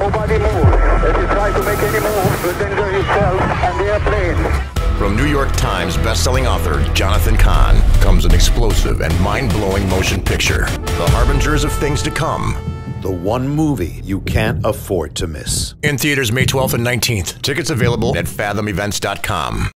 Nobody move. If you try to make any moves, you'll injure yourself and the airplane. From New York Times bestselling author Jonathan Cahn comes an explosive and mind-blowing motion picture, The Harbingers of Things to Come. The one movie you can't afford to miss. In theaters May 12th and 19th. Tickets available at fathomevents.com.